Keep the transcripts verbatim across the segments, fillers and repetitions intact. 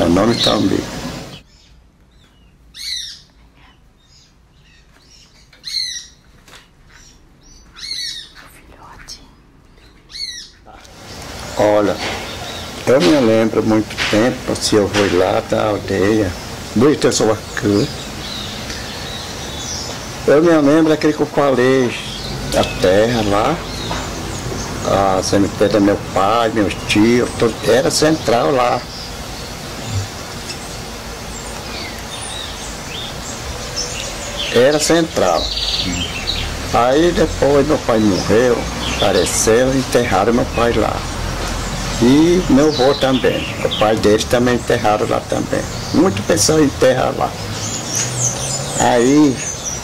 Meu nome é Tambi. Olha, eu me lembro muito tempo, se eu fui lá da aldeia, desde eu sou aqui. Eu me lembro daquele que eu falei, a terra lá, a cemitério do meu pai, meus tios, tudo, era central lá. Era central. Aí depois meu pai morreu, faleceu, enterraram meu pai lá. E meu avô também, o pai deles também enterraram lá também. Muitas pessoas enterram lá. Aí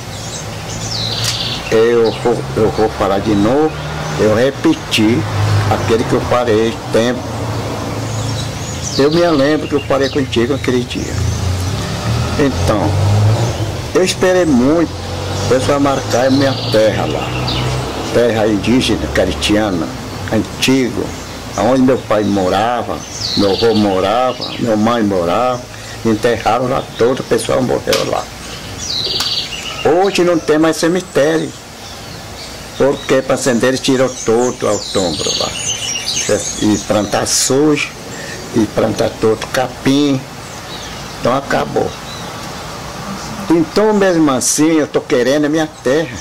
eu vou, eu vou falar de novo, eu repeti aquele que eu falei tempo. Eu me lembro que eu falei contigo aquele dia. Então, eu esperei muito, para marcar a minha terra lá. Terra indígena, caritiana, antigo. Onde meu pai morava, meu avô morava, minha mãe morava, enterraram lá todo, o pessoal morreu lá. Hoje não tem mais cemitério, porque fazendeiro tirou todo o tombro lá. E plantar sujo, e plantar todo capim, então acabou. Então mesmo assim eu estou querendo a minha terra.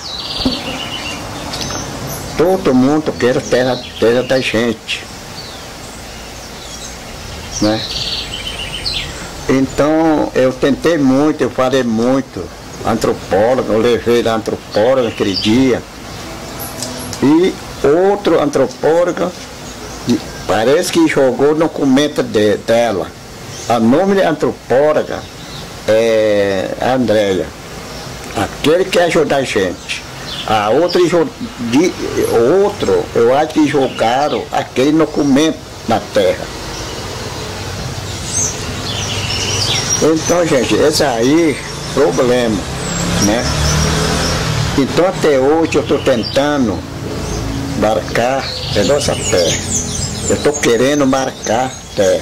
Todo mundo quer a terra, terra da gente. Né? Então eu tentei muito, eu falei muito, antropólogo, eu levei da antropóloga aquele dia, e outro antropólogo parece que jogou no documento de, dela, o nome de antropóloga é Andréia, aquele que ajuda a gente. A outra, de, outro, eu acho que jogaram aquele documento na terra. Então, gente, esse aí, problema, né? Então, até hoje eu estou tentando marcar a nossa terra. Eu estou querendo marcar terra.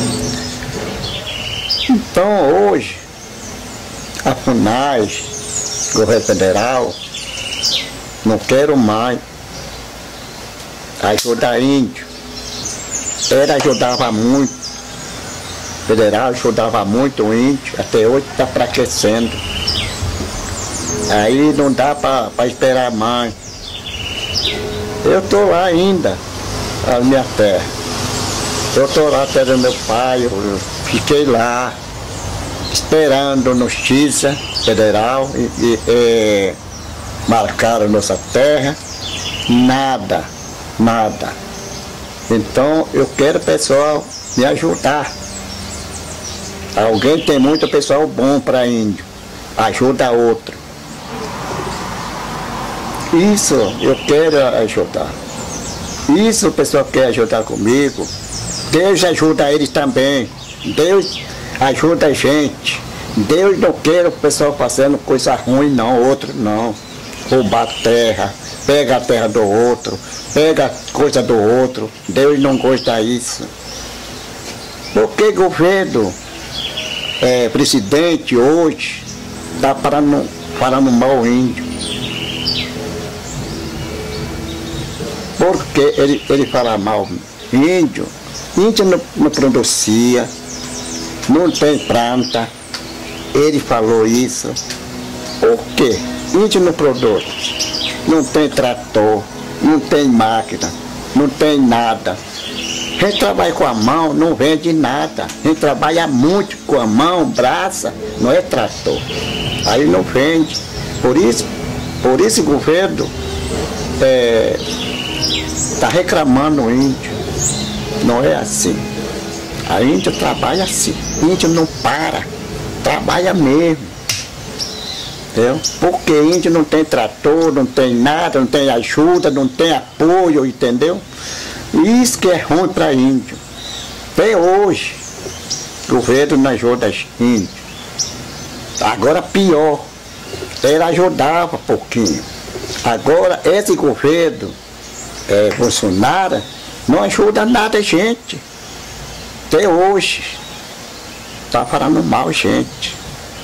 Então, hoje, a FUNAI, governo federal, não quero mais ajudar índio. Ela ajudava muito. Federal ajudava muito o índio, até hoje está enfraquecendo. Aí não dá para esperar mais. Eu estou lá ainda, na minha terra. Eu estou lá até do meu pai, eu fiquei lá, esperando notícia federal, e, e, e marcaram nossa terra, nada, nada. Então eu quero pessoal me ajudar. Alguém tem muito pessoal bom para índio, ajuda outro. Isso eu quero ajudar. Isso o pessoal quer ajudar comigo. Deus ajuda eles também. Deus ajuda a gente. Deus não quer o pessoal fazendo coisa ruim, não, outro não. Roubar terra, pega a terra do outro, pega coisa do outro. Deus não gosta disso. Porque governo, é, presidente hoje, está falando, falando mal o índio. Porque ele, ele fala mal índio. Índio não, não produzia, não tem planta. Ele falou isso. Por quê? Índio não produz. Não tem trator, não tem máquina, não tem nada. Quem trabalha com a mão não vende nada. Quem trabalha muito com a mão, braça, não é trator. Aí não vende. Por isso, por isso o governo está é, reclamando o índio. Não é assim. A índio trabalha assim. O índio não para. Trabalha mesmo. Entendeu? Porque índio não tem trator, não tem nada, não tem ajuda, não tem apoio, entendeu? Isso que é ruim para índio. Até hoje, o governo não ajuda índio. Agora pior, ele ajudava um pouquinho. Agora esse governo, é, Bolsonaro, não ajuda nada a gente. Até hoje. está falando mal, gente.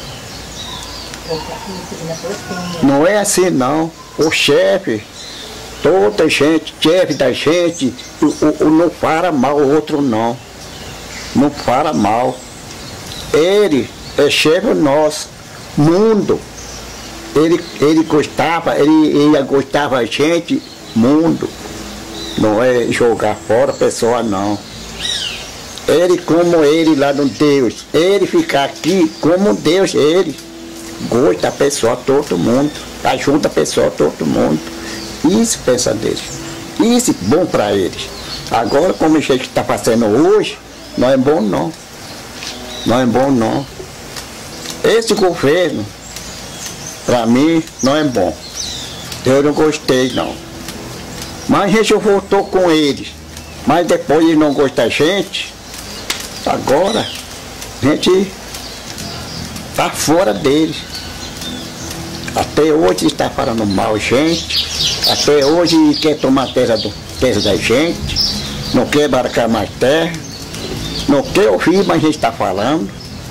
Não é assim não. O chefe, toda gente, chefe da gente, o, o, o não fala mal o outro não. Não fala mal. Ele é chefe nosso, mundo. Ele, ele gostava, ele, ele gostava da gente, mundo. Não é jogar fora a pessoa não. Ele como ele lá no Deus, ele ficar aqui como Deus, ele gosta da pessoa, todo mundo, ajuda a pessoa, todo mundo. Isso pensa dele, isso é bom para eles. Agora como a gente está fazendo hoje, não é bom não, não é bom não. Esse governo, para mim, não é bom, eu não gostei não. Mas a gente voltou com eles, mas depois ele não gosta da gente. Agora, a gente está fora deles. Até hoje está falando mal, gente. Até hoje quer tomar terra, do, terra da gente. Não quer marcar mais terra. Não quer ouvir, mas a gente está falando.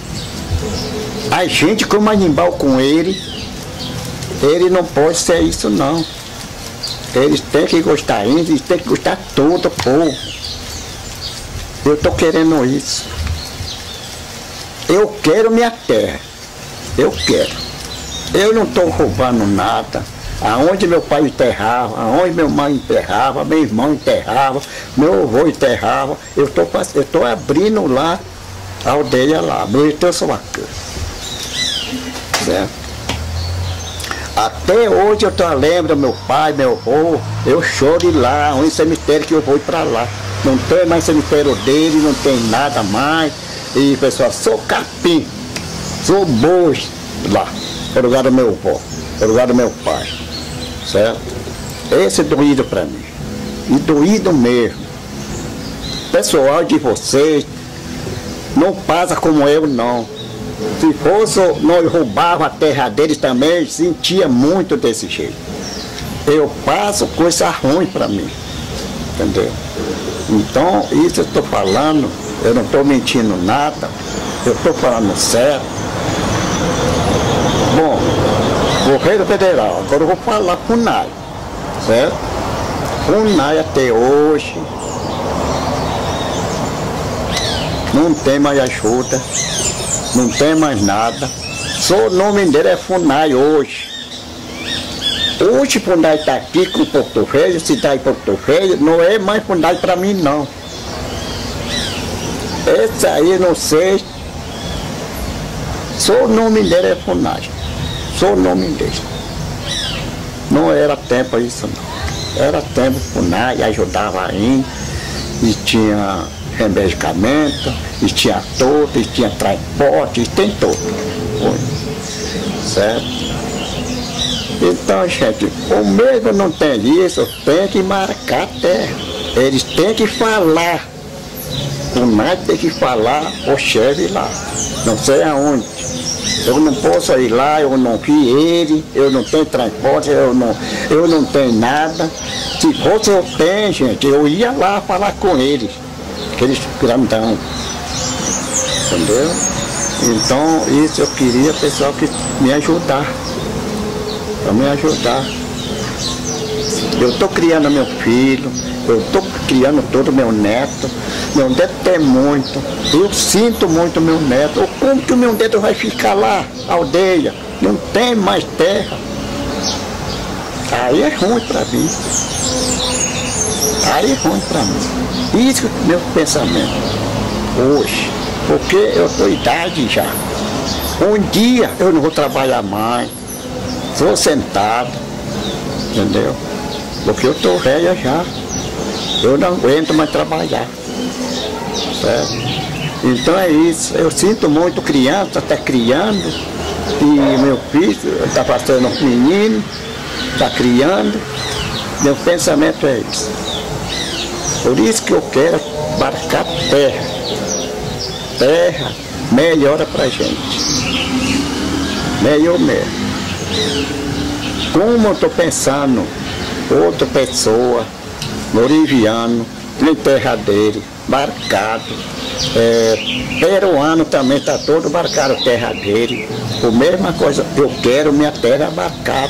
A gente, como animal com ele, ele não pode ser isso, não. Eles têm que gostar ainda, eles têm que gostar todo o povo. Eu estou querendo isso. Eu quero minha terra. Eu quero. Eu não estou roubando nada. Aonde meu pai enterrava, aonde meu mãe enterrava, meu irmão enterrava, meu avô enterrava, eu estou eu tô abrindo lá a aldeia lá, meu Sovacan. Certo? Até hoje eu tô, lembro do meu pai, meu avô, eu choro lá, um cemitério que eu vou para lá. Não tem mais cemitério dele, não tem nada mais. E pessoal, sou capim, sou boi lá, no lugar do meu avô, no lugar do meu pai. Certo? Esse é doído para mim. E doído mesmo. Pessoal de vocês, não passa como eu não. Se fosse, nós roubava a terra deles também, sentia muito desse jeito. Eu passo coisa ruim para mim. Entendeu? Então, isso eu estou falando, eu não estou mentindo nada, eu estou falando certo. Bom, governo federal, agora eu vou falar com o F U N A I, certo? O F U N A I até hoje não tem mais ajuda, não tem mais nada, só o nome dele é F U N A I hoje. Hoje o F U N A I está aqui com Porto Velho, cidade de Porto Velho, não é mais F U N A I para mim não. Esse aí não sei, só o nome dele é F U N A I, só o nome dele. Não era tempo isso não, era tempo F U N A I, ajudava ainda, e tinha medicamento, e tinha tudo, e tinha transporte, e tem tudo, certo? Então, gente, o mesmo não tem isso, tem que marcar a terra. Eles têm que falar. O F U N A I tem que falar o chefe lá. Não sei aonde. Eu não posso ir lá, eu não vi ele, eu não tenho transporte, eu não, eu não tenho nada. Se fosse eu tenho, gente, eu ia lá falar com eles. Aqueles grandão. Entendeu? Então, isso eu queria, pessoal, que me ajudar. Para me ajudar. Eu estou criando meu filho, eu estou criando todo meu neto. Meu neto tem muito. Eu sinto muito meu neto. Como que o meu neto vai ficar lá, aldeia? Não tem mais terra. Aí é ruim para mim. Aí é ruim para mim. Isso é o meu pensamento hoje. Porque eu estou idade já. Um dia eu não vou trabalhar mais. Estou sentado, entendeu? Porque eu estou velha já. Eu não aguento mais trabalhar. Certo? Então é isso. Eu sinto muito criança, está criando. E meu filho está passando um menino, está criando. Meu pensamento é isso. Por isso que eu quero marcar terra. Terra melhora para a gente. Melhor mesmo. Como eu estou pensando, outra pessoa, boliviano, em terra dele, marcado. É, peruano também está todo marcado terra dele. A mesma coisa, eu quero minha terra marcada.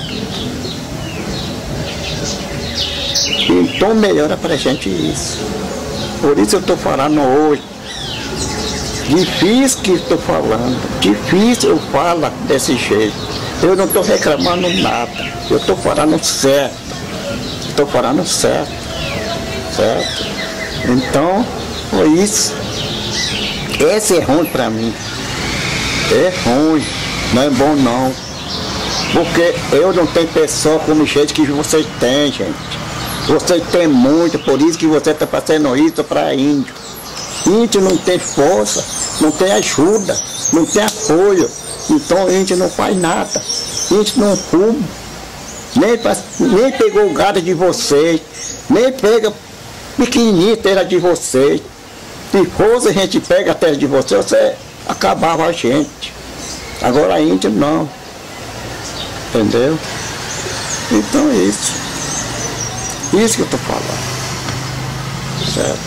Então melhora pra gente isso. Por isso eu estou falando hoje. Difícil que estou falando, difícil eu falo desse jeito. Eu não estou reclamando nada, eu estou falando certo. Estou falando certo. Certo? Então, foi isso. Esse é ruim para mim. É ruim, não é bom não. Porque eu não tenho pessoa como jeito que vocês têm, gente. Vocês têm muito, por isso que você está fazendo isso para índio. Índio não tem força, não tem ajuda, não tem apoio. Então índio não faz nada. Índio não fuma. Nem, nem pegou o gado de vocês, nem pega pequenininho terra de vocês. Se fosse a gente pega a terra de vocês, você acabava a gente. Agora a índio não. Entendeu? Então é isso. Isso que eu estou falando. Certo?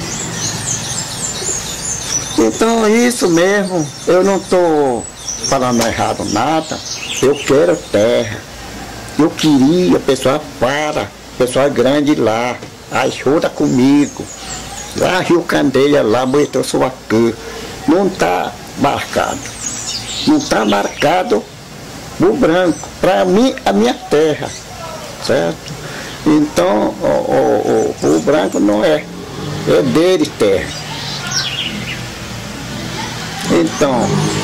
Então é isso mesmo. Eu não estou falando errado nada. Eu quero terra. Eu queria, o pessoal para, o pessoal grande lá, ajuda comigo. Lá Rio Candeia, lá Boetou Suacã. Não está marcado. Não está marcado o branco. Para mim, a minha terra. Certo? Então, o, o, o, o branco não é. É dele terra. Então,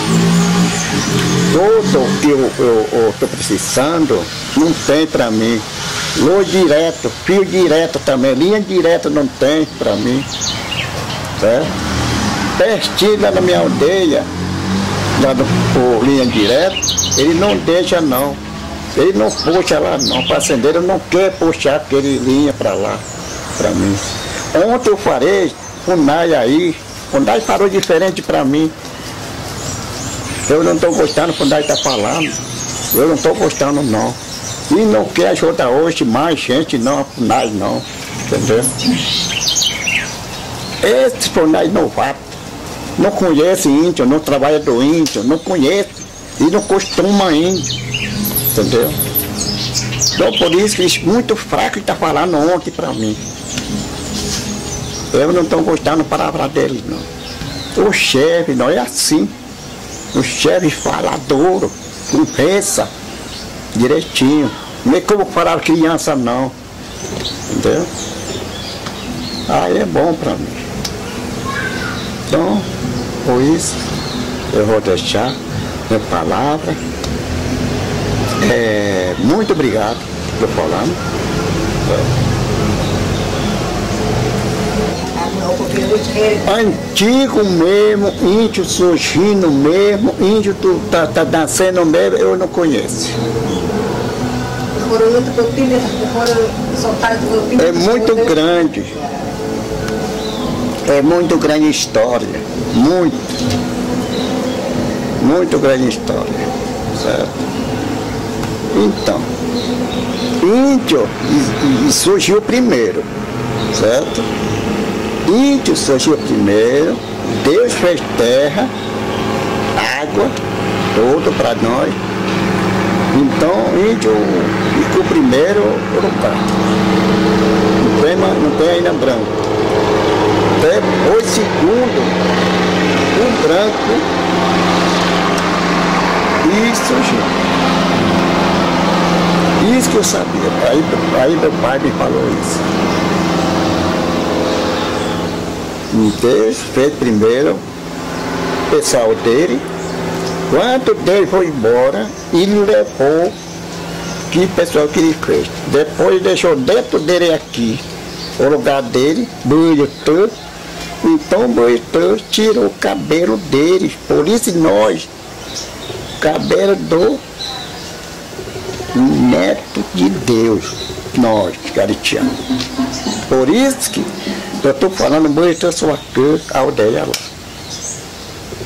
tudo que eu estou precisando, não tem para mim. Luz direto, fio direto também, linha direta não tem para mim. Certo? Pertinho lá na minha aldeia, lá do, por linha direta, ele não deixa não. Ele não puxa lá não, o fazendeiro não quer puxar aquele linha para lá, para mim. Ontem eu falei, o Nai aí, o Nai falou diferente para mim. Eu não estou gostando do que o Nai está falando, eu não estou gostando não. E não quer ajudar hoje mais gente não, o Nai não, entendeu? Esse Funai novato, não conhece índio, não trabalha do índio, não conhece e não costuma índio. Entendeu? Então por isso que isso muito fraco está falando ontem para mim. Eu não estou gostando da palavra dele, não. O chefe não é assim. O chefe fala duro, conversa direitinho. Não é como falar criança não. Entendeu? Aí é bom para mim. Então, por isso, eu vou deixar minha palavra. É, muito obrigado por falando. Antigo mesmo, índio surgindo mesmo, índio tu tá, tá nascendo mesmo, eu não conheço. É muito grande. É muito grande história. Muito. Muito grande história. Certo? Então, índio e, e surgiu primeiro, certo? Índio surgiu primeiro, Deus fez terra, água, tudo para nós. Então, índio ficou primeiro lugar. Não tem, não tem ainda branco. Depois, segundo, o branco e surgiu. Isso que eu sabia, aí, aí meu pai me falou isso. Deus fez primeiro o pessoal dele, quando Deus foi embora, ele levou que pessoal que ele fez. Depois deixou dentro dele aqui, o lugar dele, Boetou. Então Boetou tirou o cabelo dele, por isso nós, cabelo do neto de Deus, nós, garitianos. Por isso que eu estou falando muito, eu sou aqui, a aldeia lá.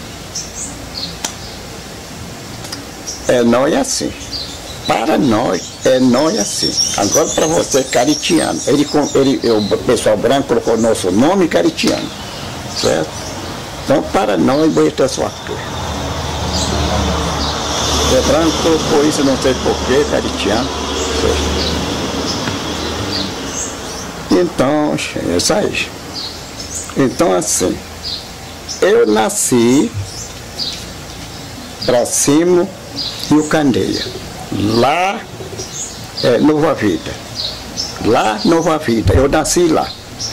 É, não é assim. Para nós, É nós assim. Agora para você, caritiano. Ele, ele, o pessoal branco colocou nosso nome caritiano. Certo? Então para nós, botou sua cor. O branco colocou isso, não sei porquê, caritiano. Então, é isso aí. Então assim, eu nasci para cima Rio Candeia. Lá é Nova Vida. Lá Nova Vida. Eu nasci lá.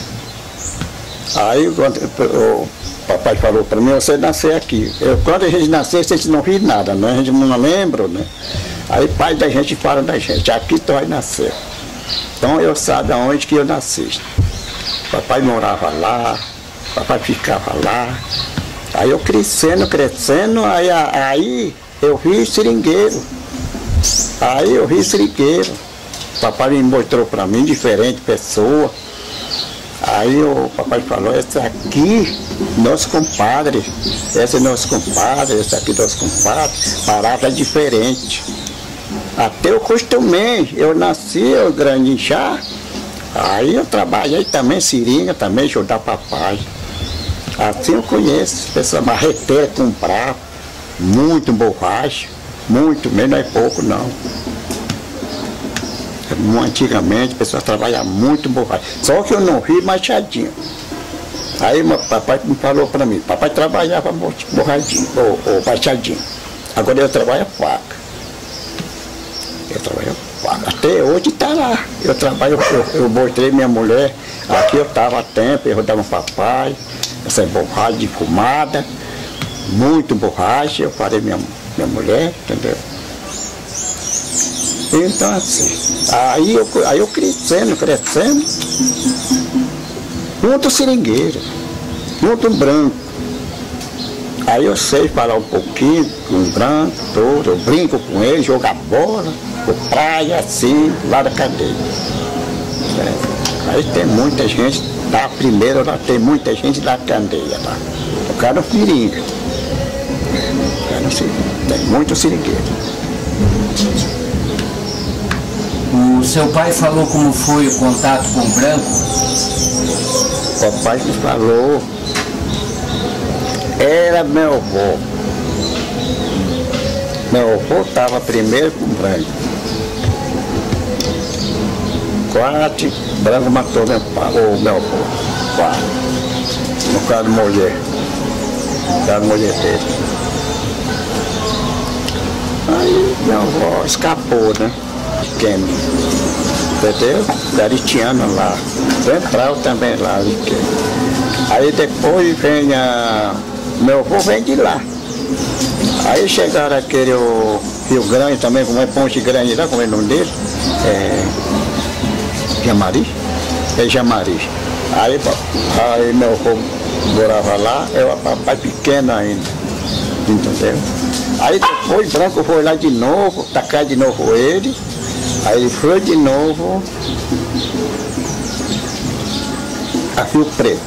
Aí quando, o papai falou para mim, você nasceu aqui. Eu, quando a gente nasceu, a gente não viu nada, né? A gente não lembra, né? Aí pai da gente fala da gente, aqui tu vai nascer. Então eu sabe aonde que eu nasci. Papai morava lá, papai ficava lá. Aí eu crescendo, crescendo, aí, aí eu vi seringueiro. Aí eu vi seringueiro. Papai me mostrou para mim diferente pessoa. Aí o papai falou, esse aqui, nosso compadre, esse é nosso compadre, esse aqui é nosso compadre, parada diferente. Até eu costumei, eu nasci, eu grande já, aí eu trabalhei também, seringa, também ajudar papai. Assim eu conheço, pessoa marreteira comprar, muito borracha, muito, mesmo não é pouco não. Antigamente, a pessoa trabalha muito borracha. Só que eu não vi machadinho. Aí meu papai me falou para mim, papai trabalhava borradinho, ou, ou machadinho. Agora eu trabalho faca. Eu trabalho faca. Até hoje está lá. Eu trabalho, eu, eu mostrei minha mulher, aqui eu estava a tempo, eu dava papai, essa borracha de fumada, muito borracha, eu falei minha, minha mulher, entendeu? Então assim, aí eu, aí eu crescendo, crescendo, muito seringueiro, muito branco. Aí eu sei falar um pouquinho com o branco, todo, eu brinco com ele, jogar bola, por praia, assim, lá da cadeia. É. Aí tem muita gente, da primeira lá tem muita gente da cadeia lá. O cara seringa. O cara tem muito seringueiro. O seu pai falou como foi o contato com o branco? O papai me falou, era meu avô. Meu avô estava primeiro com o branco. Quatro, o branco matou meu pai, ou meu avô. Quatro. No caso de mulher. No caso de mulher dele. Aí meu avô escapou, né? Pequeno, entendeu? Garitiano lá, central também lá. Aí depois vem a... meu avô vem de lá. Aí chegaram aquele o Rio Grande também, como é Ponte Grande lá, como é o nome dele? É... Jamari? É Jamari. Aí, aí meu avô morava lá, eu papai pequeno ainda, entendeu? Aí depois o branco foi lá de novo, tacar de novo ele. Aí ele foi de novo a Rio Preto.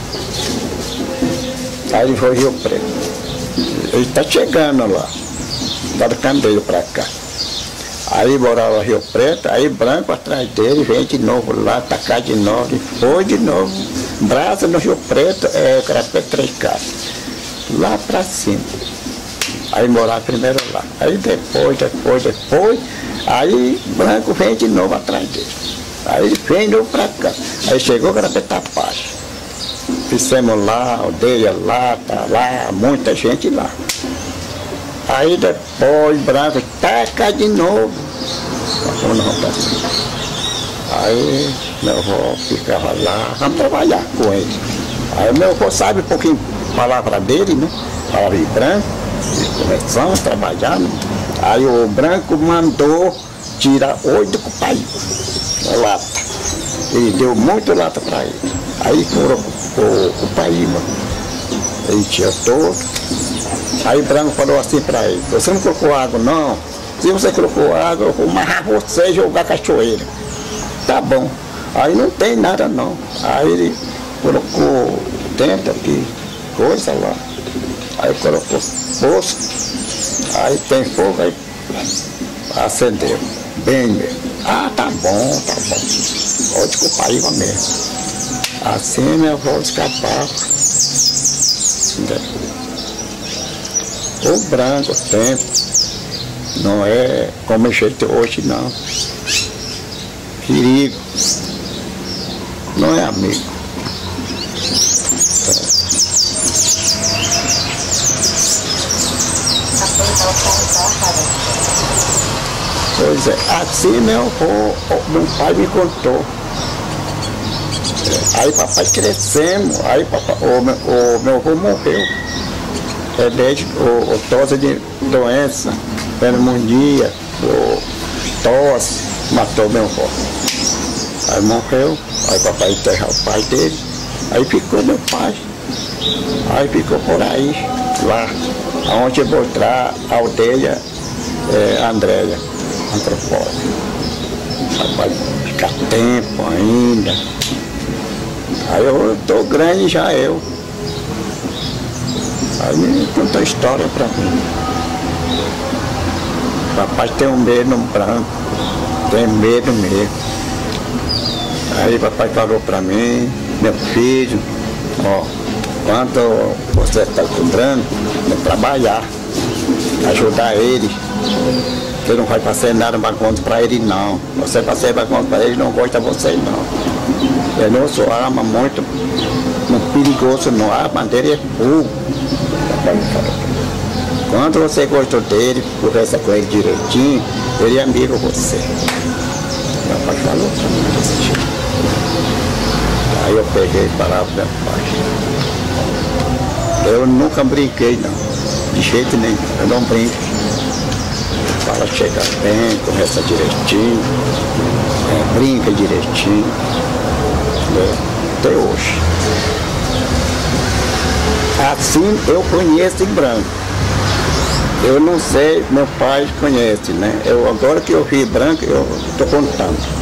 Aí ele foi Rio Preto. Ele está chegando lá, lá do Candeio para cá. Aí morava Rio Preto, aí branco atrás dele, vem de novo lá, tacar de novo, e foi de novo. Brasa no Rio Preto, é Carapé Três Casas. Lá para cima. Aí morava primeiro lá. Aí depois, depois, depois, aí branco vem de novo atrás dele. Aí ele vem de novo para cá. Aí chegou para Petapaz. Fizemos lá, aldeia lá, tá lá, muita gente lá. Aí depois branco taca de novo. Aí meu avô ficava lá, vamos trabalhar com ele. Aí meu avô sabe um pouquinho a palavra dele, né? Palavra em branco. E começamos a trabalhar, né? Aí o branco mandou tirar oito copaíba, lata. Ele deu muito lata para ele. Aí foram o copaíba. Ele tinha todo. Aí o branco falou assim para ele, você não colocou água não? Se você colocou água, eu vou amarrar você e jogar cachoeira. Tá bom. Aí não tem nada não. Aí ele colocou dentro aqui, coisa lá. Aí colocou poço, aí tem fogo, aí acendeu. bem mesmo. Ah, tá bom, tá bom. Pode com paiva mesmo. Assim minha avó escapava. O branco, o tempo, não é como a gente hoje não. Perigo. Não é amigo. Pois é, assim meu avô, meu pai me contou. Aí papai crescemos, aí papai, o, meu, o meu avô morreu. É desde o, o tosse de doença, pneumonia, o tosse, matou meu avô. Aí morreu, aí papai enterrou o pai dele, aí ficou meu pai. Aí ficou por aí, lá, onde eu vou entrar, a aldeia é, Andréia, antropóloga. Vai ficar tempo ainda. Aí eu tô grande já eu. Aí me contou a história pra mim. Papai tem um medo branco, tem medo mesmo. Aí papai falou pra mim, meu filho, ó, quando você está estudando, é trabalhar, ajudar ele. Você não vai fazer nada bagunça para ele não. Você fazer bagunça para ele, não gosta de você não. Ele não só ama muito, não perigoso não, a bandeira é fogo. Quando você gosta dele, conversa com ele direitinho, ele é amigo de você. Meu pai falou para mim desse jeito. Aí eu peguei e falava pro meu pai. Eu nunca brinquei não, de jeito nenhum, eu não brinco. Fala, chega bem, conversa direitinho, é, brinca direitinho, é, até hoje. Assim eu conheço em branco. Eu não sei, meu pai conhece, né? Eu, agora que eu vi branco, eu estou contando.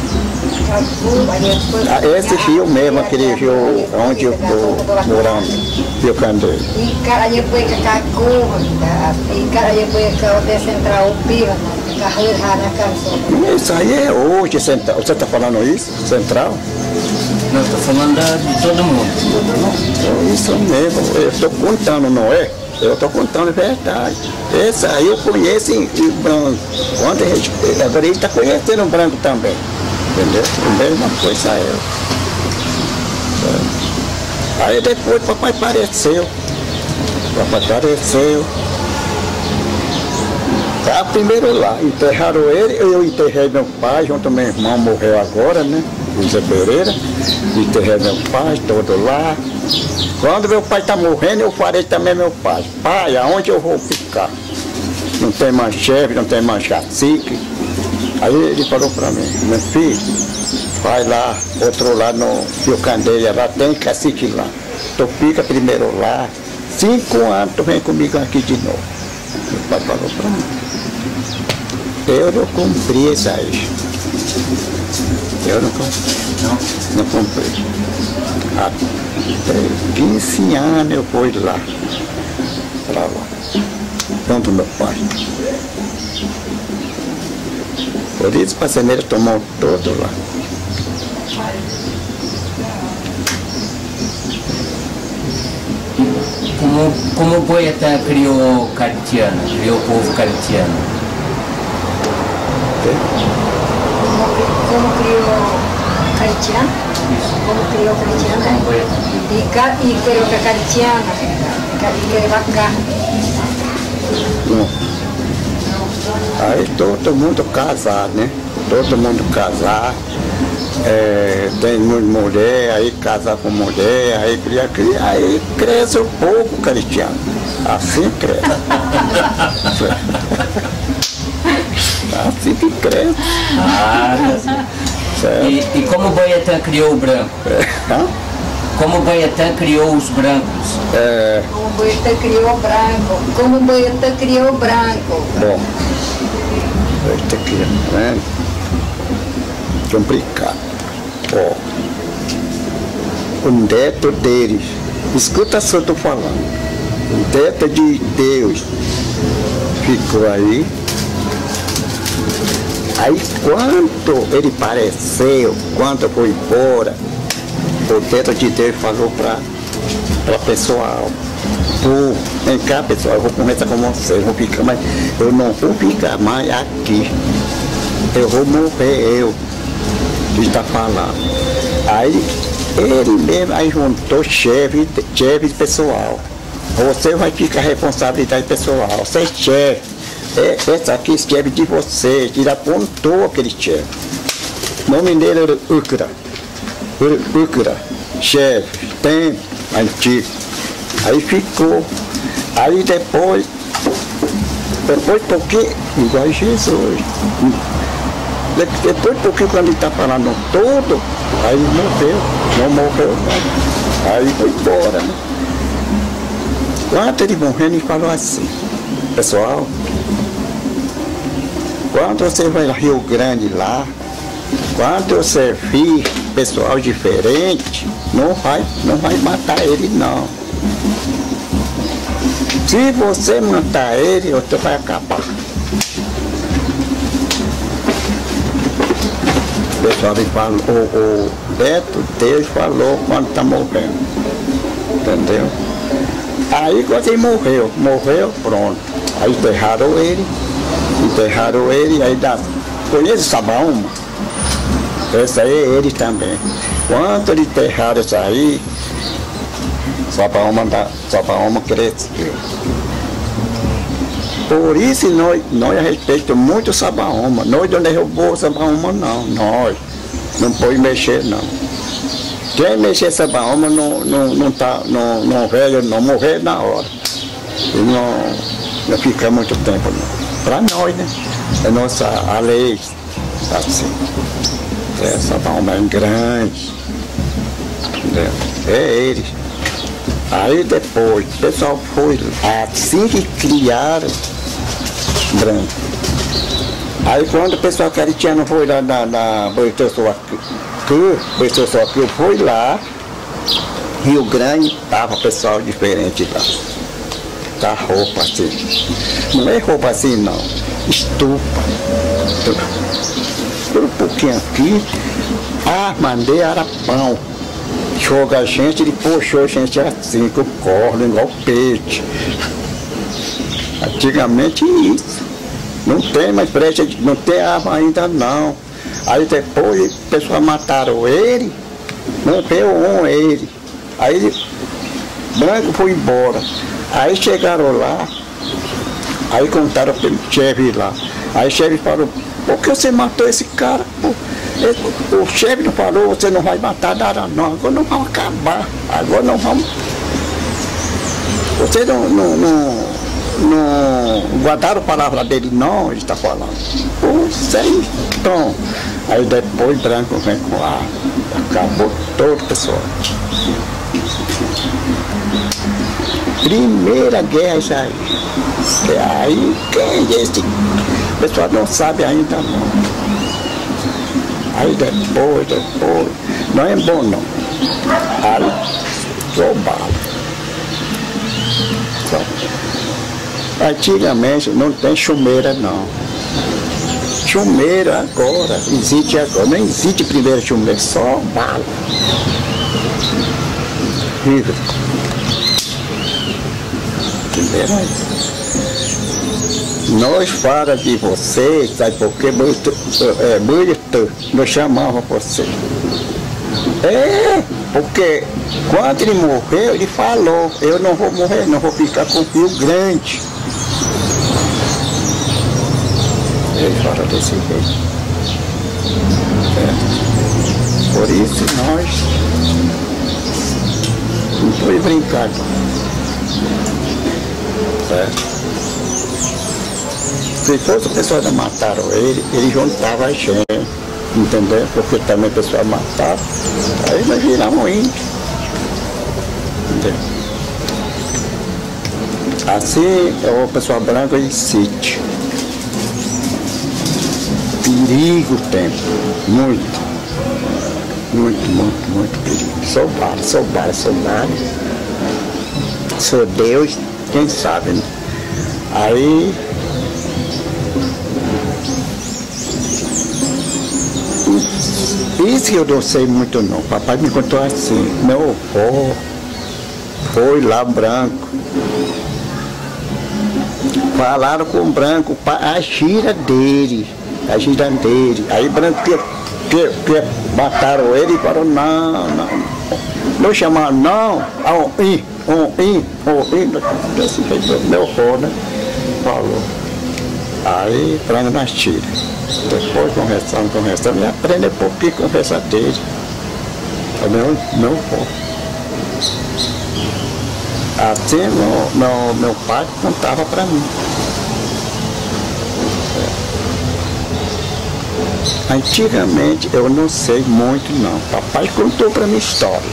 Esse rio mesmo, aquele rio onde eu estou morando, Rio Candeiro. E cara, depois que a curva, e cara, depois que eu descentrar o piva, carreira na canção. Isso aí é hoje, central. Você está falando isso? Central? Não, estou falando de todo mundo. Não, isso mesmo, eu estou contando, não é? Eu estou contando a verdade. Esse aí eu conheço em, em branco. Quando a gente, agora ele está conhecendo o branco também. Entendeu? A mesma coisa eu. Aí depois o papai apareceu. O papai apareceu. Tá primeiro lá, enterraram ele, eu enterrei meu pai, junto com meu irmão, morreu agora, né? José Pereira. Enterrei meu pai, todo lá. Quando meu pai está morrendo, eu falei também meu pai. Pai, aonde eu vou ficar? Não tem mais chefe, não tem mais cacique. Aí ele falou para mim, meu filho, vai lá, outro lá no Rio Candeia, lá tem cacique lá. Tu fica primeiro lá, cinco anos tu vem comigo aqui de novo. Meu pai falou para mim. Eu não cumpri isso aí. Eu não cumpri. Não, não cumpri. Até quinze anos eu fui lá. Pra lá. Junto meu pai. Por isso o fazendeiro tomou todo lá. Como, como o Boiatã criou Caritiana, criou o povo caritiano? Como, como criou Caritiana? Isso. Como criou Caritiana? E, e criou a Caritiana, e criou a carne. Aí todo mundo casar, né? Todo mundo casar. É, tem mulher, aí casar com mulher, aí cria, cria, aí cresce o povo caritiano. Assim cresce. Assim que cresce. Ah, e, e como o Boiatã criou o branco? É. Como o Boiatã criou os brancos. É... Como o Boiatã criou o branco. Como o Boiatã criou o branco. Bom, Boiatã criou o branco. Complicado. Ó, o neto deles, escuta só, eu estou falando. O neto de Deus ficou aí. Aí quando ele apareceu, quando foi embora, o dedo de Deus falou para o pessoal, pô, vem cá pessoal, eu vou conversar com vocês, eu vou ficar, mas eu não vou ficar mais aqui. Eu vou morrer, eu, que está falando. Aí ele mesmo aí juntou chefe, chefe pessoal. Você vai ficar responsabilidade pessoal, você é chefe. É, esse aqui é chefe de você, ele apontou aquele chefe. O nome dele era Ucra. Ucra, chefe, tem, antigo. Aí ficou. Aí depois, depois porque, igual Jesus. Depois porque quando ele está falando todo, aí morreu, não morreu não. Aí foi embora, né? Quando ele morreu, ele falou assim, pessoal, quando você vai a Rio Grande lá, quando você vir pessoal diferente, não vai, não vai matar ele não. Se você matar ele, você vai acabar. O pessoal me falou, o, o Beto, Deus falou quando está morrendo. Entendeu? Aí quando ele morreu, morreu, pronto. Aí enterraram ele, enterraram ele, aí dá. Conhece Sabaúma? Esse aí é ele também. Quando eles enterraram isso aí, Sabaúma, Sabaúma cresceu. Por isso nós, nós respeitamos muito o Sabaúma. Nós não derrubamos o Sabaúma não, nós. Não pode mexer não. Quem mexer Sabaúma não, não, não, tá, não, não velho, não morrer na hora. E não, não fica muito tempo não. Para nós, né? É nossa a lei assim. É, Sabaúma é grande. Entendeu? É eles. Aí depois, o pessoal foi assim que criaram branco. Aí quando o pessoal caritiano foi lá na, na Boiçoço aqui, Boiçoço aqui, eu fui lá, Rio Grande, tava pessoal diferente lá. Tá roupa assim. Não é roupa assim não, estupa. Por um pouquinho aqui, ah, mandei arapão. Joga a gente, ele puxou a gente assim, com o corno, igual peixe. Antigamente isso. Não tem mais brecha, não tem arma ainda não. Aí depois o pessoal mataram ele, morreu um ele. Aí ele, branco foi embora. Aí chegaram lá, aí contaram para o chefe lá. Aí o chefe falou, por que você matou esse cara? Pô? O chefe não falou, você não vai matar nada não, agora não vamos acabar, agora não vamos. Você não, não, não, não guardaram a palavra dele não, ele está falando. Você então. Aí depois branco vem com a. Acabou todo o pessoal. Primeira guerra já aí. E aí quem é esse? O pessoal não sabe ainda não. Aí depois, depois, não é bom não. Aí, roubaram. Antigamente não tem chumeira não. Chumeira agora, existe agora, não existe primeira chumeira, só bala. Viva. Primeira nós fala de você, sabe por quê? Muito, é, muito, nós chamava você. É, porque quando ele morreu, ele falou, eu não vou morrer, não vou ficar com o Rio Grande. Ele fala desse jeito. É. Por isso nós não foi brincar. É. Se fosse o pessoal que mataram ele, ele juntava a gente, entendeu? Porque também o pessoal matava, aí nós viramos índios, entendeu? Assim é o pessoal branco em sítio. Perigo tem, muito, muito, muito, muito perigo. Sou bala, sou bala, sou bala. Sou Deus, quem sabe, né? Aí Isso que eu não sei muito não. Papai me contou assim, meu avô foi lá branco. Falaram com o branco para a gira dele, a gira dele. Aí o branco que, que, que mataram ele e falaram, não, não. Não chamaram, não, um i, um i, um i, desse jeito, meu avô, né? Falou. Aí, prendo nas tiras. Depois, conversando, conversando, e aprende um pouquinho a conversar dele. É meu, meu avô. Assim, meu, meu, meu pai contava para mim. Antigamente, eu não sei muito, não. Papai contou para mim história.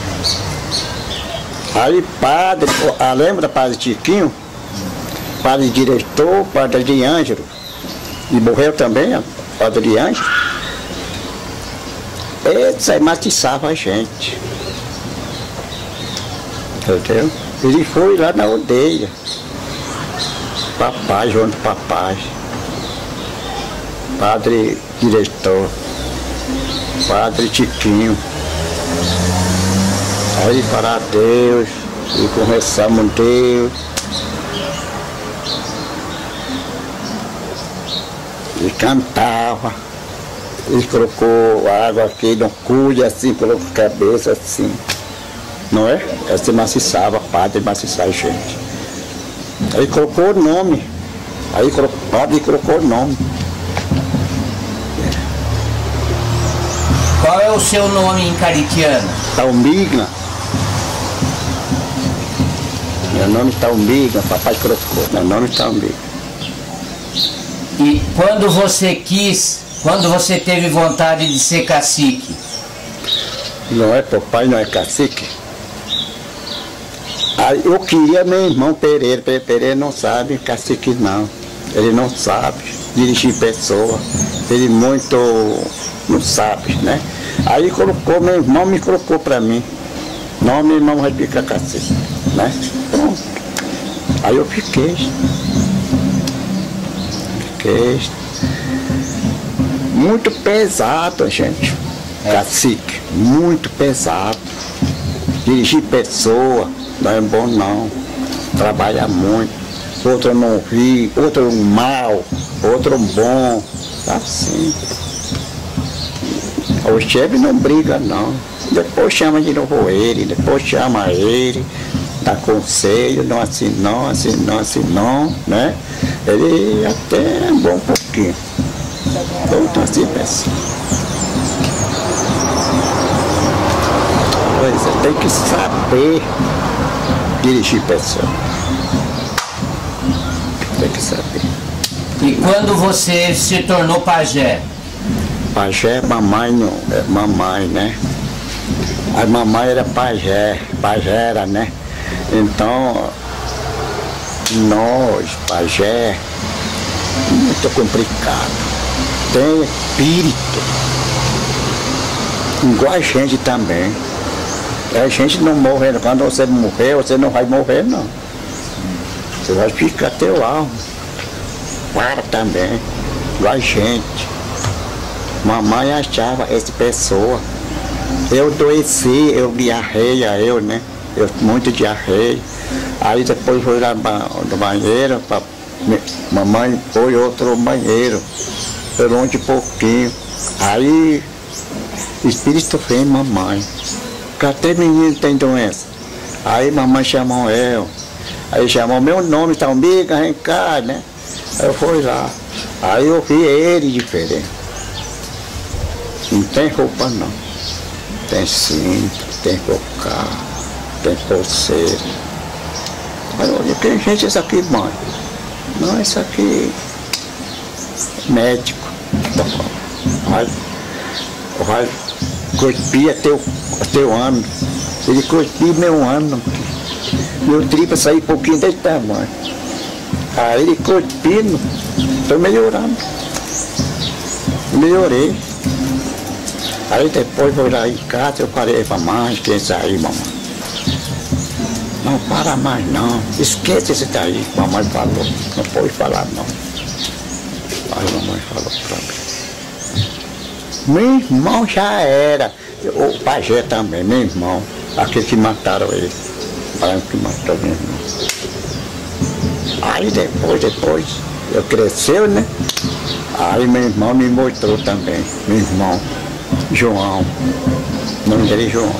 Aí, padre, ah, lembra padre Tiquinho? Padre diretor, padre de Ângelo. E morreu também, padre de Ângelo. Esse aí matiçava a gente. Entendeu? Ele foi lá na aldeia. Papai, João do Papai. Padre diretor. Padre Tiquinho. Aí para Deus. E conversamos com Deus. E cantava. Ele colocou água aqui no cuide assim, colocou a cabeça assim. Não é? Esse maciçava, padre maciçava a gente. Aí colocou o nome. Aí o padre colocou o nome. Qual é o seu nome em caritiano? Taumigna. Meu nome é Taumigna, papai colocou. Meu nome é Taumigna. E quando você quis, quando você teve vontade de ser cacique? Não é, papai não é cacique. Aí eu queria meu irmão Pereira, Pereira não sabe cacique não. Ele não sabe dirigir pessoa. Ele muito não sabe, né? Aí colocou, meu irmão me colocou para mim. Não, meu irmão vai ficar cacique, né? Pronto. Aí eu fiquei. Fiquei. Muito pesado, gente. Cacique, muito pesado. Dirigir pessoa não é bom não. Trabalha muito. Outro não vi, outro mal, outro bom. Assim. O chefe não briga não. Depois chama de novo ele, depois chama ele, dá conselho, não assim não, assim não, assim não, né? Ele até é bom um pouquinho. Então assim pensa. Pois é, tem que saber dirigir pessoa. Tem que saber. E quando você se tornou pajé? Pajé, mamãe, não, é mamãe, né? A mamãe era pajé, pajera, né? Então, nós, pajé, muito complicado. Tem espírito, igual a gente também. A gente não morre, quando você morrer, você não vai morrer, não. Você vai ficar teu alma. Para também, igual a gente. Mamãe achava essa pessoa. Eu adoeci, eu diarreia, eu, né? Eu muito diarreia. Aí depois fui lá no banheiro, pra, mamãe foi outro banheiro. Eu longe um pouquinho. Aí o espírito vem, mamãe. Cadê menino que tem doença? Aí mamãe chamou eu. Aí chamou meu nome, Taumigna, vem cá, né? Aí eu fui lá. Aí eu vi ele diferente. Não tem roupa não. Tem cinto, tem cocar, tem pulseira. Aí eu olhei, que gente é isso aqui, mãe? Não, isso aqui é médico. Vai, vai cuspir teu, teu ano. Ele cuspia meu ano. Meu tripa saiu um pouquinho desse tamanho. Aí ele cuspindo, estou melhorando. Melhorei. Aí depois vou lá em casa, eu parei para mãe, esquece aí, mamãe. Não para mais não, esquece esse daí, mamãe falou. Não pode falar não. Aí a mamãe falou para mim. Meu irmão já era. O pajé também, meu irmão. Aquele que mataram ele. O branco que matou meu irmão. Aí depois, depois, eu cresceu, né? Aí meu irmão me mostrou também. Meu irmão, João. O nome dele é João.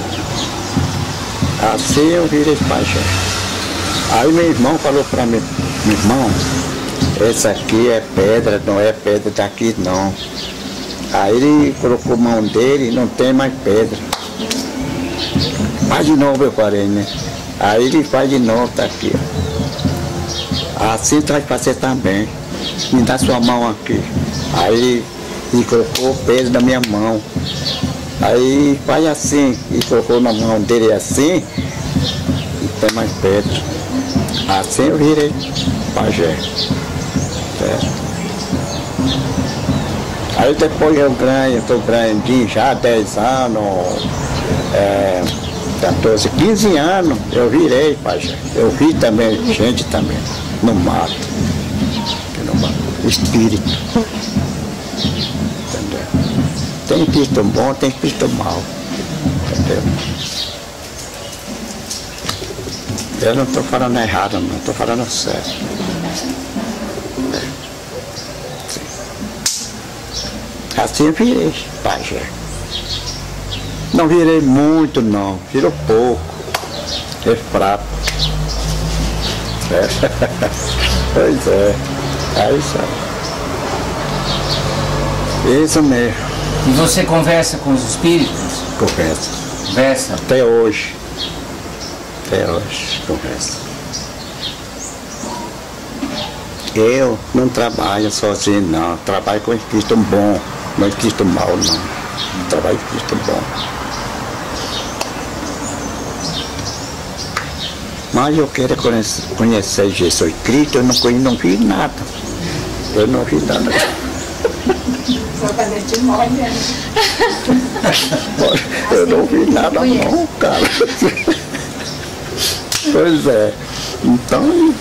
Assim eu virei pajé. Aí meu irmão falou pra mim, meu irmão, essa aqui é pedra, não é pedra daqui não. Aí ele colocou a mão dele e não tem mais pedra. Faz de novo, eu falei, né? Aí ele faz de novo, tá aqui, ó. Assim tu vai fazer também. Me dá sua mão aqui. Aí ele, ele colocou o peso na minha mão. Aí faz assim, e colocou na mão dele assim, não tem mais pedra. Assim eu virei pajé. É. Aí depois eu ganho, estou grandinho já, dez anos, é, quatorze, quinze anos, eu virei pajé. Eu vi também gente também, no mato. No mato. Espírito. Entendeu? Tem espírito bom, tem espírito mau. Entendeu? Eu não estou falando errado, não, estou falando certo. Assim eu virei pajé. Não virei muito não, virou pouco. É fraco. É. Pois é, é isso aí. Isso mesmo. E você conversa com os espíritos? Conversa. Conversa? Até hoje. Até hoje, conversa. Eu não trabalho sozinho não, trabalho com espírito bom. Não é espírito mau, não. Não trabalho com espírito bom. Mas eu quero conhecer, conhecer Jesus Cristo, eu não, conheço, não vi nada. Eu não vi nada. Só fazer testemunho, né? Eu não vi nada não, cara. Pois é. Então...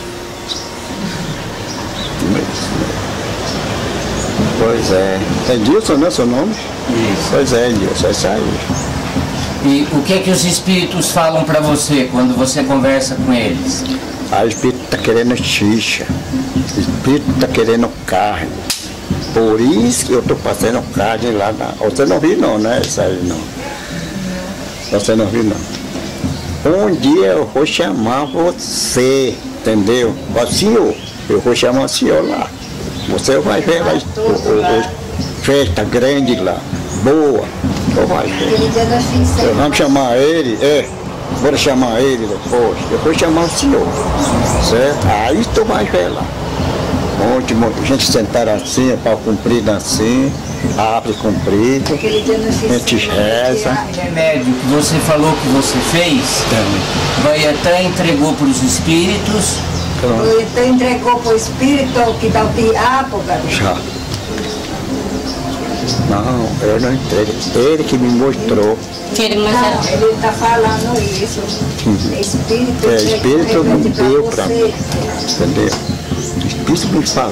Pois é. É Edilson, né, seu nome? Isso. Pois é, Edilson, é isso aí. E o que é que os espíritos falam para você quando você conversa com eles? Ah, o espírito está querendo xixa. O espírito está querendo carne. Por isso que eu estou fazendo carne lá na... Você não viu não, né? Isso aí não. Você não viu não. Um dia eu vou chamar você, entendeu? O senhor, eu vou chamar o senhor lá. Você vai ver, vai, o, o, o, festa grande lá, boa, você vai ver. Eu vou chamar ele, é, vou chamar ele depois, eu vou chamar o senhor, certo? Aí tu vai ver lá. Monte, monte, gente sentada assim, pau comprido assim, abre comprido, a gente reza. O remédio que você falou que você fez, vai até entregou para os espíritos. Você entregou para o espírito que dá o diabo, cara? Já. Não, eu não entreguei. Ele que me mostrou. Não, ele está falando isso. Uhum. Espírito, é, espírito me deu para mim. Você. Entendeu? O espírito me falou.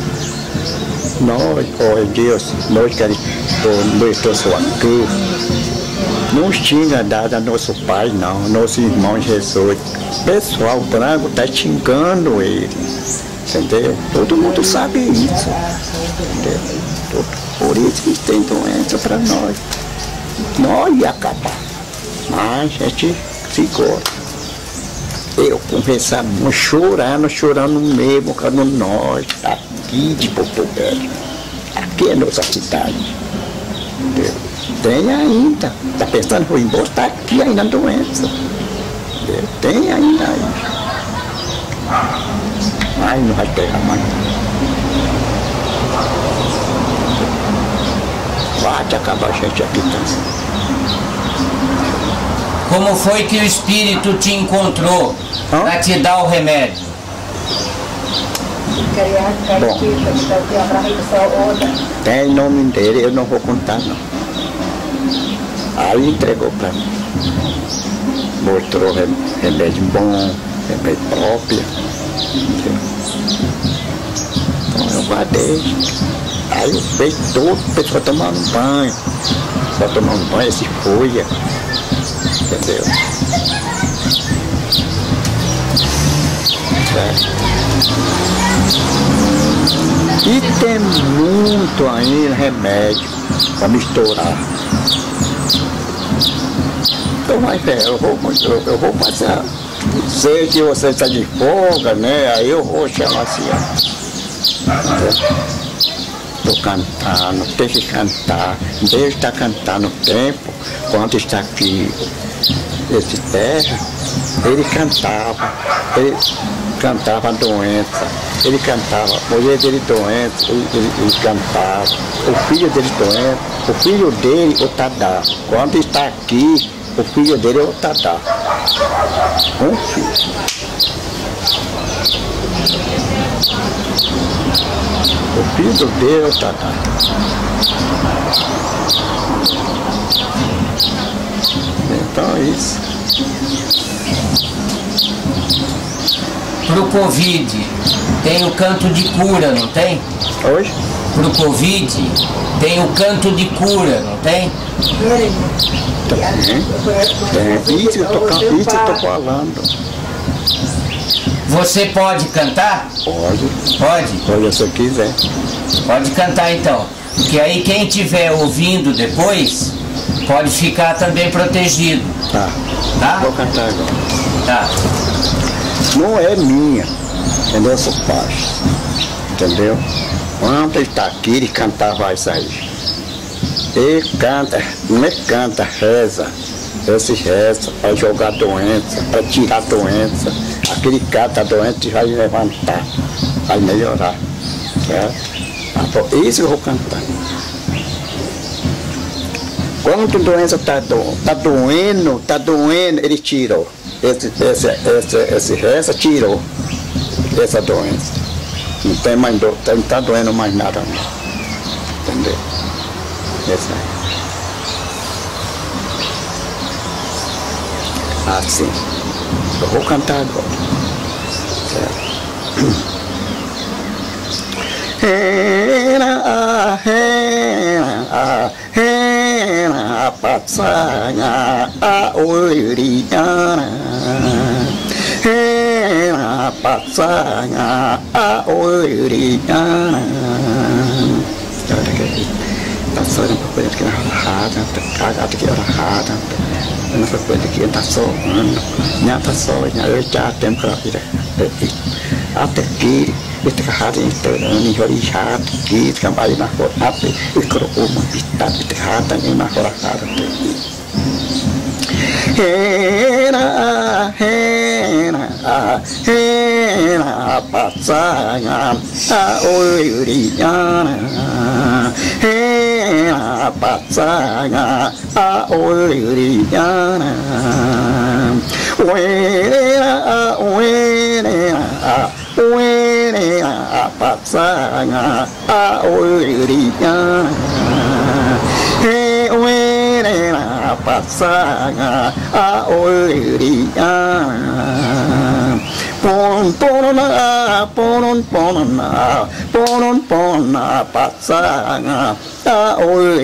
Nós, ó Deus, nós que mostrou aqui, não tinha dado a nosso pai, não, nosso irmão Jesus. O pessoal branco está xingando ele, entendeu? Todo mundo sabe isso, entendeu? Por isso que tem doença para nós. Nós ia acabar, mas a gente ficou. Eu conversava, chorando, chorando mesmo, quando nós, aqui de Porto Velho, aqui é nossa cidade, entendeu? Tem ainda, está pensando que vou embora, está aqui ainda a doença. Tem ainda isso. Ai, não vai pegar mais. Vai te acabar a gente aqui também. Como foi que o espírito te encontrou para te dar o remédio? Bom, tem nome dele, eu não vou contar não. Aí entregou para mim. Mostrou remédio bom, remédio próprio. Então eu guardei. Aí eu vejo todo o pessoal tomando banho. Só tomando banho, esse folha. Entendeu? Certo? E tem muito ainda remédio para misturar. Então, mas é, eu vou, eu, eu vou passar. Sei que você está de folga, né? Aí eu vou chamar assim, ó. Estou cantando, tem que cantar. Deus está cantando o tempo, quando está aqui, esse terra, ele cantava, ele cantava a doença, ele cantava, a mulher dele doente, ele, ele, ele cantava, o filho dele doente, o filho dele, o Tadá. Quando está aqui, o filho dele é o Tadá. Um filho. O filho dele é o Tadá. Então é isso. Pro Covid, tem o canto de cura, não tem? Hoje? Pro Covid, tem o canto de cura, não tem? Tem. Tem. Isso eu tô, isso eu tô falando. Você pode cantar? Pode. Pode? Pode, se eu quiser. Pode cantar então. Porque aí quem estiver ouvindo depois, pode ficar também protegido. Tá. Tá? Vou cantar agora. Tá. Não é minha, é nosso pai. Entendeu? Quando ele está aqui, ele cantava isso aí. Ele canta, não é canta, reza. Esse reza para jogar doença, para tirar doença. Aquele cara está doente vai levantar, vai melhorar. Certo? Isso eu vou cantar. Quando a doença está do, tá doendo, está doendo, ele tirou. Esse, esse, esse, esse reza tirou essa doença. Não tem mais dor, não está doendo mais nada. Não. Entendeu? Esse aí. Assim. Eu vou cantar agora. Certo? Era, era, era, a passagem, a oiriana. Era, a passagem, a oiriana. Tá só uma coisa que era rara, cagada que era rara. Não foi coisa que está só, não está só, eu já tenho para vir até aqui, este carrado inteirando, e olha já aqui, trabalho na rua, e colocou uma pitada de rata e na rua rata. Era, era, era a passagem, a oiriana. Era a passagem, a oiriana. Oera, oera, oera a passagem, a oiriana. Oera a passagem, a oiriana. Pon, pon, na, pon, pon, na, pon, pon, na passagem, a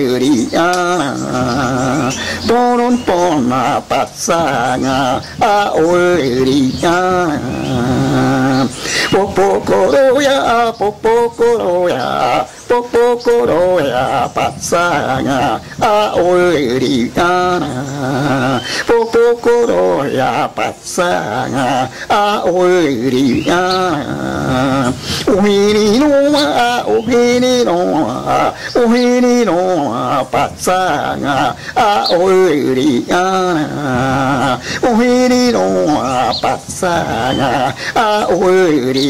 oiriana. Pon, pon, na passagem, a oiriana. Popocoroia, popocoroia, popocoroia, passagem, a oiriana. Popocoroia, passagem, a oiriana. O menino, o menino, o menino, passagem, a oiriana. O menino, passagem, a oiriana.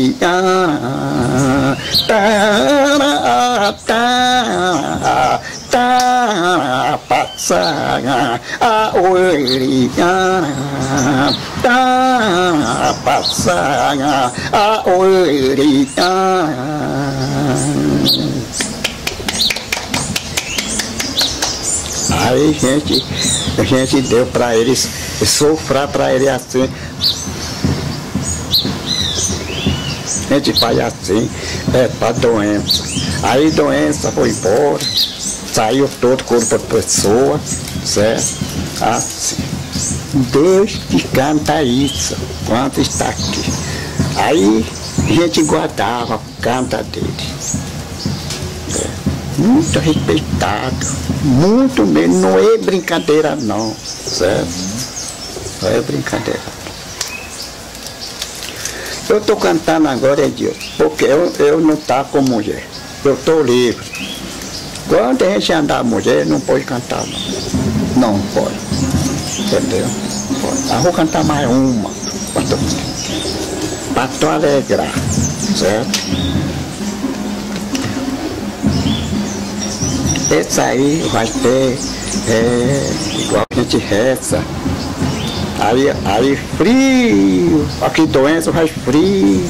Ta, ta, ta, passagem, a oiriana. Ta, passagem, a oiriana. Aí, gente, a gente deu para eles, sofrer para ele assim. A gente faz assim, é para doença. Aí doença foi embora, saiu todo o corpo da pessoa, certo? Assim. Deus que canta isso, quando está aqui. Aí a gente guardava a canta dele. É, muito respeitado, muito mesmo, não é brincadeira não, certo? Não é brincadeira. Eu estou cantando agora, Edilson, porque eu, eu não estou com mulher, eu estou livre. Quando a gente andar mulher, não pode cantar não. Não pode. Entendeu? Pode. Eu vou cantar mais uma para tu alegrar, certo? Esse aí vai ter é, igual a gente reza. Aí, aí frio, aqui doença faz frio.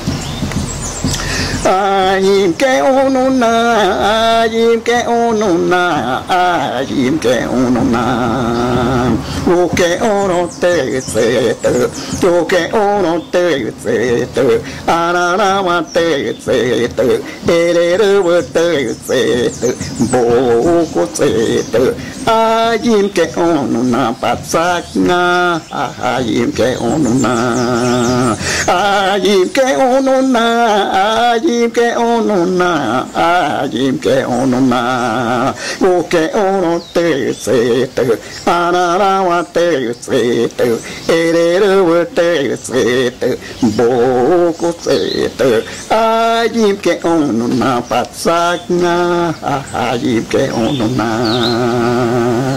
Ai, que ono na, ai, que ono na, ai, que ono na. O que ono te sete, o que ono te sete, ararama te sete, ererua te sete, boco sete. Ai, que ono na pasakna, ai, que ono na, ai, que ono na, ai, que ono na, ai, que ono na, o que ono te sete, ararama te sete, ererua te sete, boco sete, ai, que ono na pasakna, ai, que ono na.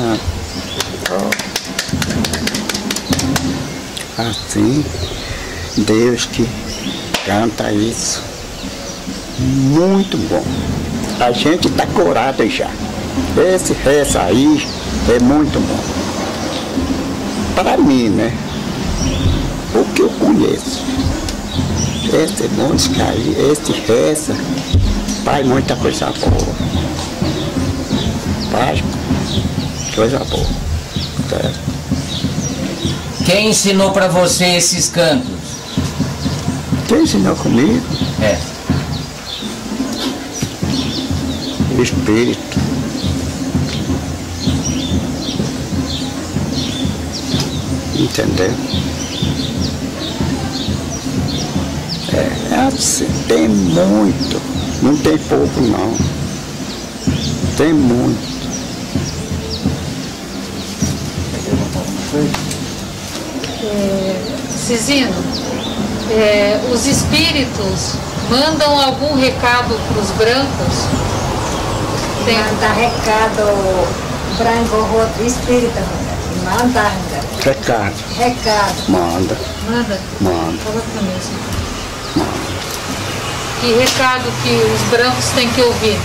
Assim, Deus que canta isso, muito bom. A gente está curado já. Esse resto aí é muito bom. Para mim, né? O que eu conheço. Esse música aí, esse resto, faz muita coisa boa. Faz coisa boa. Certo? Quem ensinou para você esses cantos? Quem ensinou comigo? É. O Espírito. Entendeu? É, é assim, tem muito. Não tem pouco não. Tem muito. É, Cizino, é, os espíritos mandam algum recado para os brancos? Tem que dar recado branco ou outro espírita, manda. Recado. Recado. Manda. Manda? Manda. Fala pra mim, assim. Manda. Que recado que os brancos têm que ouvir?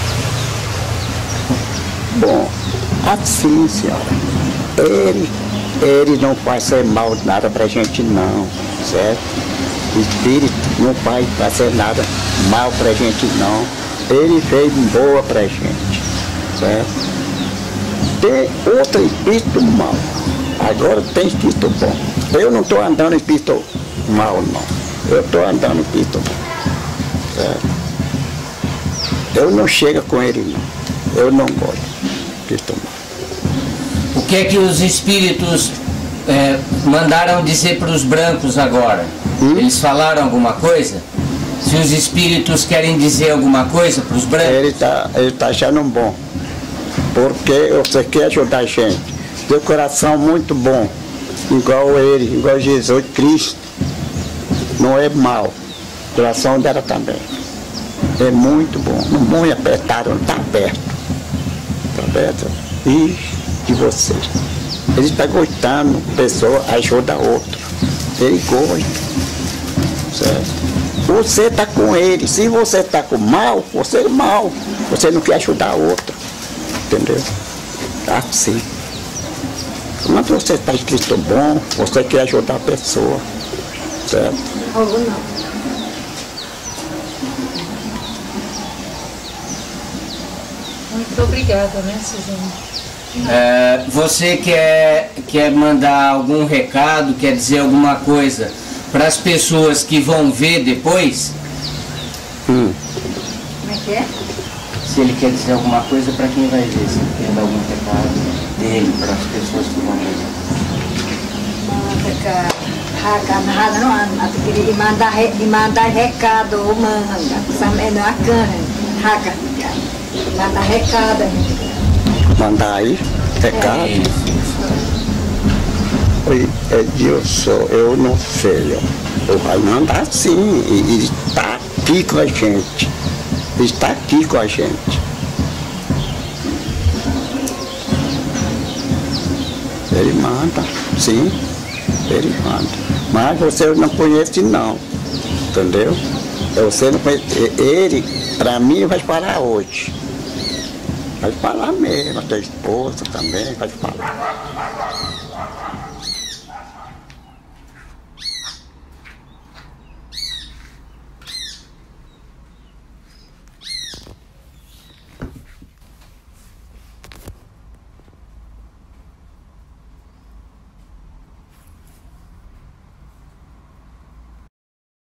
Bom, assim, senhora, ele, ele não faz ser mal nada pra gente não, certo? O Espírito não vai fazer nada mal pra gente não. Ele fez boa pra gente, certo? Tem outro espírito mal, agora tem espírito bom. Eu não estou andando em espírito mal não, eu estou andando em espírito bom, certo? Eu não chego com ele não, eu não gosto. O que é que os espíritos é, mandaram dizer para os brancos agora? Hum? Eles falaram alguma coisa? Se os espíritos querem dizer alguma coisa para os brancos? Ele está ele tá achando bom, porque você quer ajudar a gente. Teu coração muito bom, igual ele, igual Jesus Cristo. Não é mau, o coração dela também. É muito bom, não muito apertado, não está perto. E de vocês. Ele está gostando, pessoa ajuda a outra. Ele gosta. Certo? Você está com ele. Se você está com mal, você é mal. Você não quer ajudar a outra. Entendeu? Assim. Quando você está escrito bom, você quer ajudar a pessoa. Certo? Algo não. Muito obrigada, né, Cizino? É, você quer, quer mandar algum recado, quer dizer alguma coisa para as pessoas que vão ver depois? Hum. Como é que é? Se ele quer dizer alguma coisa, para quem vai ver? Se ele quer dar algum recado dele para as pessoas que vão ver. Manda haka nada não anda, porque mandar mandar recado manda, sampai no akan, haka, mandar recado. Mandar aí, recado. É isso. Oi, Edilson, eu não sei. Eu vai mandar sim, ele está aqui com a gente. Ele está aqui com a gente. Ele manda, sim, ele manda. Mas você não conhece não, entendeu? Você não conhece. Ele, para mim, vai falar hoje. Vai falar mesmo, a tua esposa também vai falar.